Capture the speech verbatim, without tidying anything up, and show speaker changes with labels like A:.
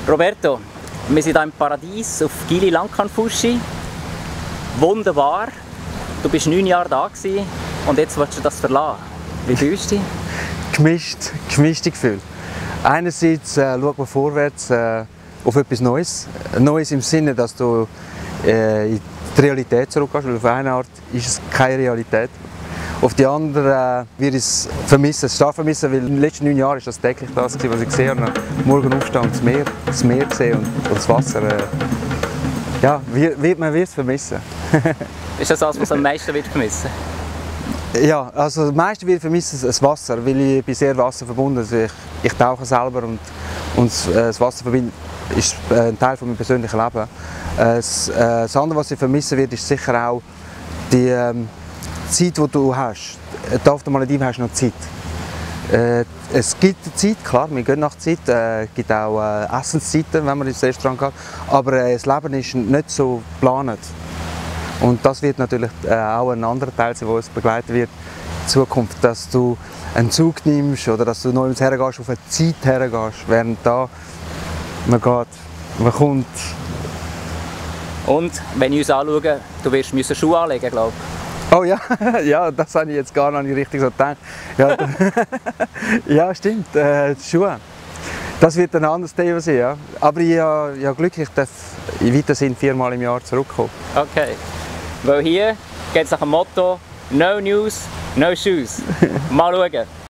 A: Roberto, wir sind hier im Paradies auf Gili Langkampfuschi. Wunderbar. Du bist neun Jahre da gewesen und jetzt willst du das verlassen. Wie fühlst du dich?
B: Gemischt, gemischte Gefühle. Einerseits äh, schaut man vorwärts äh, auf etwas Neues. Neues im Sinne, dass du äh, in die Realität zurückgehst, weil auf eine Art ist es keine Realität. Auf die andere äh, wird es vermissen, es stark vermissen, weil in den letzten neun Jahren ist das täglich das, was ich gesehen habe. Morgen aufstehen und das Meer, das Meer sehen und, und das Wasser. Äh, ja, wird, man wird es vermissen.
A: Ist das das, was am meisten wird vermissen?
B: Ja, also am meisten wird vermissen das Wasser, weil ich bin sehr wasserverbunden. Also ich, ich tauche selber und, und das Wasser ist ein Teil von meinem persönlichen Leben. Das, das andere, was ich vermissen wird, ist sicher auch die ähm, Zeit, die du hast. Da auf der Malediven hast du noch Zeit. Äh, es gibt eine Zeit, klar, wir gehen nach Zeit. Es äh, gibt auch äh, Essenszeiten, wenn man ins Restaurant geht. Aber äh, das Leben ist nicht so geplant. Und das wird natürlich äh, auch ein anderer Teil sein, der uns begleiten wird in Zukunft, dass du einen Zug nimmst oder dass du neu hergehst, auf eine Zeit hergehst, während da man geht, man kommt.
A: Und wenn ich uns anschaue, du wirst müssen Schuhe anlegen, glaube ich.
B: Oh ja, ja, das habe ich jetzt gar nicht richtig so gedacht. Ja, ja stimmt, äh, Schuhe. Das wird ein anderes Thema sein, ja. Aber ich habe ja Glück, ich darf in weiteren Sinn viermal im Jahr zurückkommen.
A: Okay. Weil hier geht es nach dem Motto No News, No Shoes. Mal schauen.